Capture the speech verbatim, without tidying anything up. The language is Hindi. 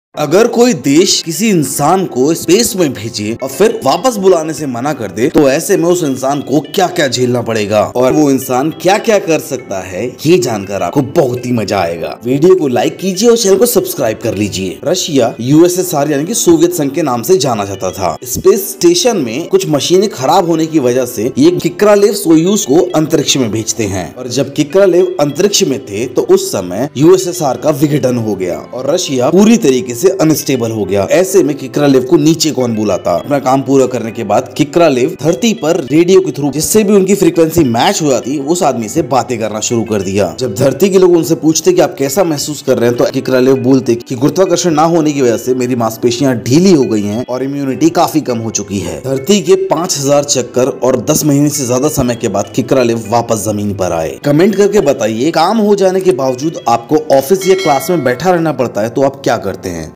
अगर कोई देश किसी इंसान को स्पेस में भेजे और फिर वापस बुलाने से मना कर दे तो ऐसे में उस इंसान को क्या क्या झेलना पड़ेगा और वो इंसान क्या क्या कर सकता है, ये जानकर आपको बहुत ही मजा आएगा। वीडियो को लाइक कीजिए और चैनल को सब्सक्राइब कर लीजिए। रशिया यूएसएसआर यानी कि सोवियत संघ के नाम से जाना जाता था। स्पेस स्टेशन में कुछ मशीनें खराब होने की वजह से ये किक्रालेव सोयूज को अंतरिक्ष में भेजते हैं और जब किक्रालेव अंतरिक्ष में थे तो उस समय यूएसएसआर का विघटन हो गया और रशिया पूरी तरीके से अनस्टेबल हो गया। ऐसे में किक्रालेव को नीचे कौन बुलाता। अपना काम पूरा करने के बाद किक्रालेव धरती पर रेडियो के थ्रू जिससे भी उनकी फ्रीक्वेंसी मैच हो जाती उस आदमी से बातें करना शुरू कर दिया। जब धरती के लोग उनसे पूछते कि आप कैसा महसूस कर रहे हैं तो किक्रालेव बोलते कि गुरुत्वाकर्षण ना होने की वजह से मेरी मांसपेशियां ढीली हो गई हैं और इम्यूनिटी काफी कम हो चुकी है। धरती के पांच हजार चक्कर और दस महीने से ज्यादा समय के बाद किक्रालेव वापस जमीन पर आए। कमेंट करके बताइए, काम हो जाने के बावजूद आपको ऑफिस या क्लास में बैठा रहना पड़ता है तो आप क्या करते हैं।